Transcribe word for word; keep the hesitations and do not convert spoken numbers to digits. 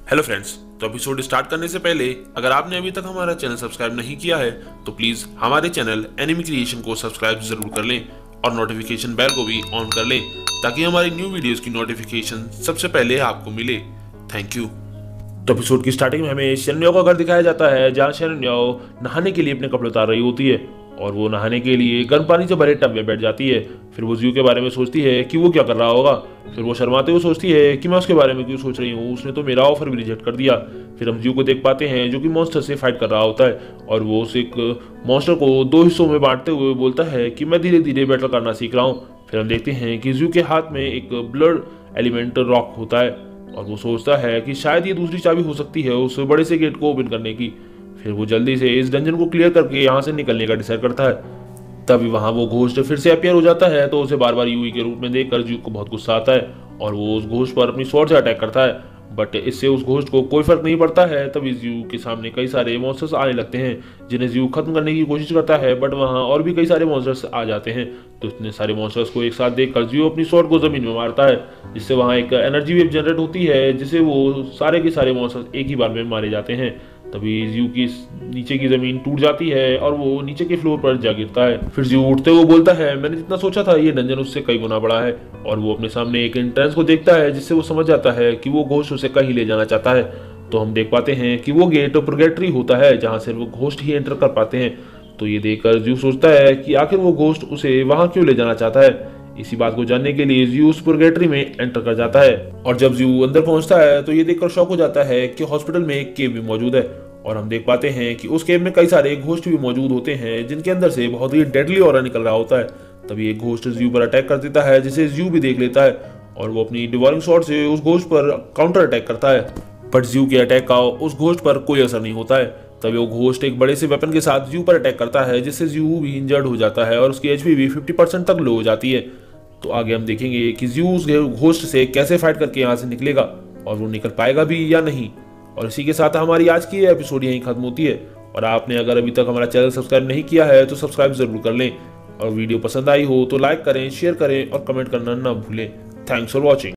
Hello friends, तो episode start करने से पहले अगर आपने अभी तक हमारा चैनल सब्सक्राइब नहीं किया है तो प्लीज हमारे चैनल एनिमी क्रिएशन को सब्सक्राइब जरूर कर लें और नोटिफिकेशन बेल को भी ऑन कर लें ताकि हमारी न्यू वीडियोस की नोटिफिकेशन सबसे पहले आपको मिले। Thank you. तो एपिसोड की स्टार्टिंग में हमें शेरन्याओ का घर दिखाया जाता है जहाँ शेरन्याओ नहाने के लिए अपने कपड़े उतार रही होती है और वो नहाने के लिए गर्म पानी से भरे टब में बैठ जाती है। फिर वो ज्यू के बारे में सोचती है कि वो क्या कर रहा होगा। फिर वो शर्माते हुए सोचती है कि मैं उसके बारे में क्यों सोच रही हूँ, उसने तो मेरा ऑफर भी रिजेक्ट कर दिया। फिर हम ज्यू को देख पाते हैं जो कि मॉन्स्टर से फाइट कर रहा होता है और वो उस एक मॉन्स्टर को दो हिस्सों में बांटते हुए बोलता है कि मैं धीरे धीरे बैटल करना सीख रहा हूँ। फिर हम देखते हैं कि ज्यू के हाथ में एक ब्लड एलिमेंट रॉक होता है और वो सोचता है कि शायद ये दूसरी चाबी हो सकती है उस बड़े से गेट को ओपन करने की। फिर वो जल्दी से इस डंजन को क्लियर करके यहाँ से निकलने का डिसाइड करता है। तभी वहाँ वो घोस्ट फिर से अपीयर हो जाता है तो उसे बार बार यूई के रूप में देखकर ज्यू को बहुत गुस्सा आता है और वो उस घोस्ट पर अपनी स्वॉर्ड से अटैक करता है। बट इससे उस घोस्ट को कोई फर्क नहीं पड़ता है। तभी ज्यू के सामने कई सारे मॉन्स्टर्स आने लगते हैं जिन्हें ज्यू खत्म करने की कोशिश करता है, बट वहाँ और भी कई सारे मॉन्स्टर्स आ जाते हैं। तो इतने सारे मॉन्स्टर्स को एक साथ देखकर ज्यू अपनी स्वॉर्ड को जमीन में मारता है जिससे वहाँ एक एनर्जी वेव जनरेट होती है जिससे वो सारे के सारे मॉन्स्टर्स एक ही बार में मारे जाते हैं। तभी ज्यू की नीचे की जमीन टूट जाती है और वो नीचे के फ्लोर पर जा गिरता है। फिर ज्यू उठते हुए बोलता है मैंने जितना सोचा था ये डंजन उससे कई गुना बड़ा है और वो अपने सामने एक एंट्रेंस को देखता है जिससे वो समझ जाता है कि वो घोस्ट उसे कहीं ले जाना चाहता है। तो हम देख पाते हैं कि वो गेट प्रोगेटरी होता है जहाँ से वो घोस्ट ही एंटर कर पाते हैं। तो ये देखकर ज्यू सोचता है कि आखिर वो घोस्ट उसे वहां क्यों ले जाना चाहता है। इसी बात को जानने के लिए ज्यू उस पुर्गेटरी में एंटर कर जाता है और जब ज्यू अंदर पहुंचता है तो ये देखकर शॉक हो जाता है कि हॉस्पिटल में एक केव भी मौजूद है और हम देख पाते हैं कि उस केव में कई सारे घोस्ट भी मौजूद होते हैं जिनके अंदर से बहुत ही डेडली ऑरा निकल रहा होता है। तभी एक घोस्ट ज्यू पर अटैक कर देता है जिसे ज्यू भी देख लेता है और वो अपनी डिवॉरिंग शॉट से उस घोस्ट पर काउंटर अटैक करता है, बट ज्यू के अटैक का उस घोस्ट पर कोई असर नहीं होता है। तभी वो घोस्ट एक बड़े से वेपन के साथ ज्यू पर अटैक करता है जिससे ज्यू भी इंजर्ड हो जाता है और उसकी एचपी भी फिफ्टी परसेंट तक लो हो जाती है। तो आगे हम देखेंगे कि ज्यू उस घोस्ट से कैसे फाइट करके यहाँ से निकलेगा और वो निकल पाएगा भी या नहीं। और इसी के साथ हमारी आज की एपिसोड यहीं खत्म होती है और आपने अगर अभी तक हमारा चैनल सब्सक्राइब नहीं किया है तो सब्सक्राइब जरूर कर लें और वीडियो पसंद आई हो तो लाइक करें, शेयर करें और कमेंट करना ना भूलें। Thanks for watching.